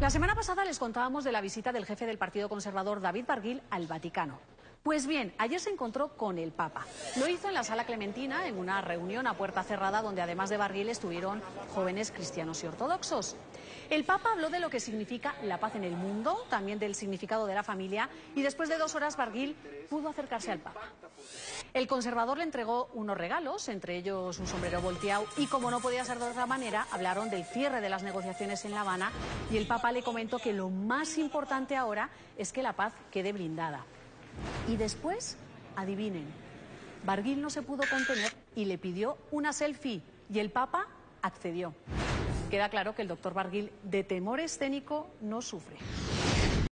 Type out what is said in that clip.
La semana pasada les contábamos de la visita del jefe del Partido Conservador, David Barguil, al Vaticano. Pues bien, ayer se encontró con el Papa. Lo hizo en la Sala Clementina, en una reunión a puerta cerrada, donde además de Barguil estuvieron jóvenes cristianos y ortodoxos. El Papa habló de lo que significa la paz en el mundo, también del significado de la familia, y después de 2 horas Barguil pudo acercarse al Papa. El conservador le entregó unos regalos, entre ellos un sombrero volteado, y como no podía ser de otra manera, hablaron del cierre de las negociaciones en La Habana, y el Papa le comentó que lo más importante ahora es que la paz quede blindada. Y después, adivinen, Barguil no se pudo contener y le pidió una selfie, y el Papa accedió. Queda claro que el doctor Barguil de temor escénico no sufre.